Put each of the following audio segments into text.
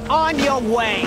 On your way!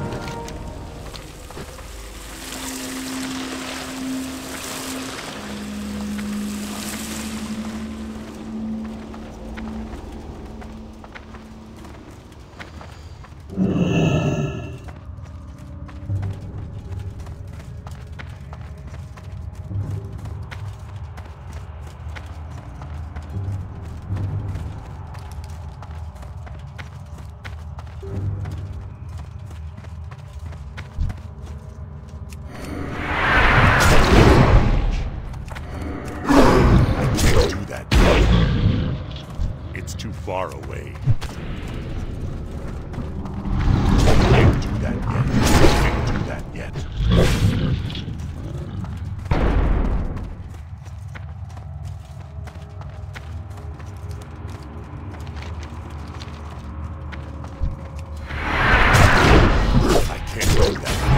It's too far away. Can't do that yet. Can't do that yet. I can't do that yet.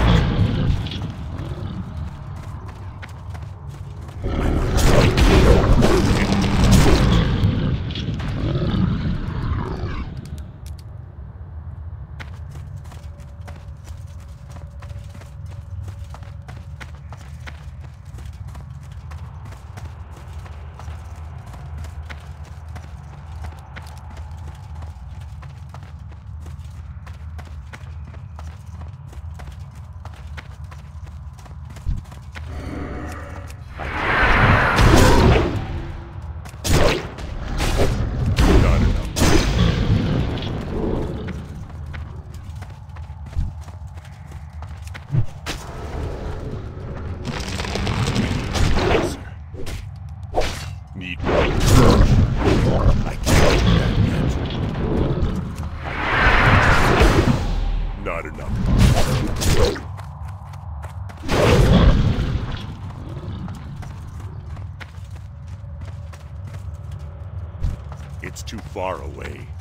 Need more. I can't do that yet. Not enough. It's too far away.